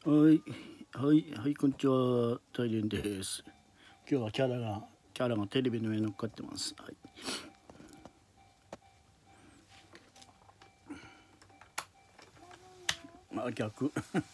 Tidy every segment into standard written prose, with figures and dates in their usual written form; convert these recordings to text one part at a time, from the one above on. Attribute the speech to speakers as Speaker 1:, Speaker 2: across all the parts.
Speaker 1: はい、こんにちは、大連です。今日はキャラがテレビの上に乗っかってます。はい。まあ逆。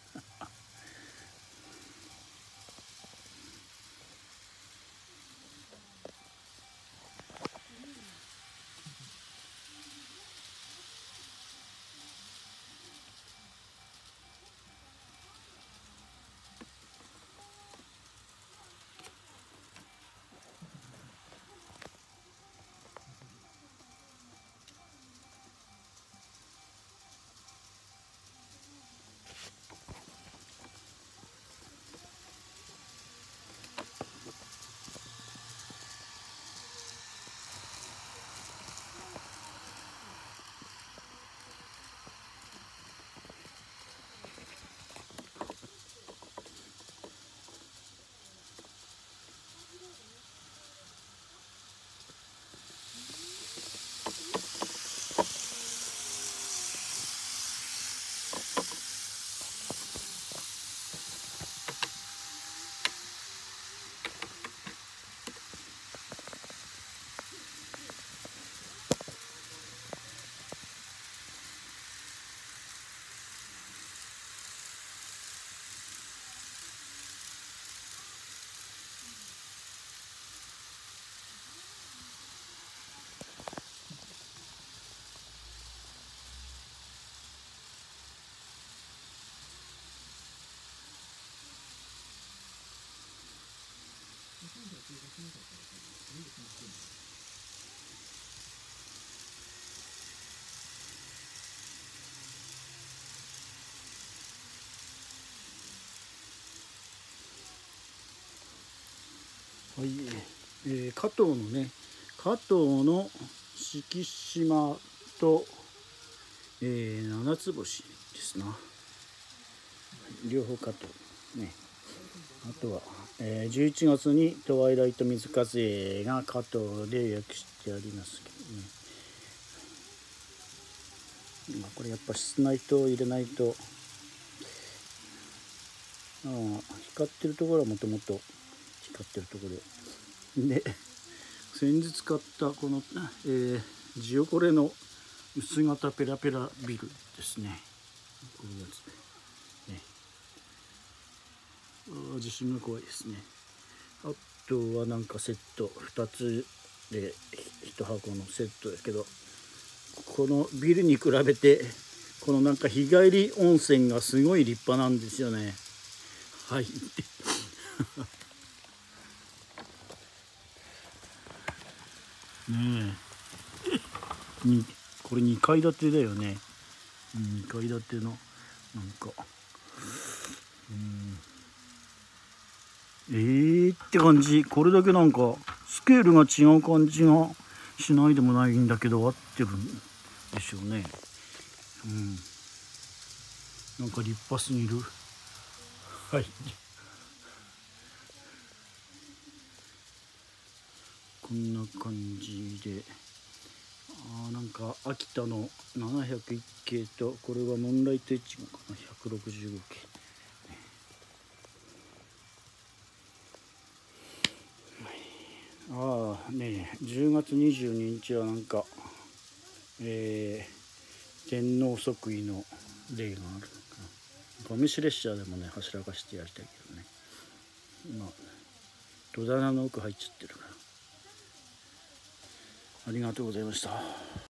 Speaker 1: はい、加藤のね、加藤の敷島と、七つ星ですな。両方加藤ね。あとは、11月にトワイライト水風が加藤で予約してありますけどね。これやっぱ室内灯入れないと、光ってるところはもともと光ってるところで先日買ったこの、ジオコレの薄型ペラペラビルですね。こういうやつね。地震が怖いですね。あとはなんかセット2つで1箱のセットですけど、このビルに比べてこのなんか日帰り温泉がすごい立派なんですよね。はいねえ、これ2階建てだよね。2階建てのなんかって感じ。これだけなんかスケールが違う感じがしないでもないんだけど、合ってるんでしょうね。なんか立派すぎる。はい。こんな感じで、なんか秋田の701系と、これはムーンライトエッジかな、165系。10月22日はなんか、天皇即位の例がある。ゴミシ列車でもね、走らかしてやりたいけどね。今戸棚の奥入っちゃってるから。ありがとうございました。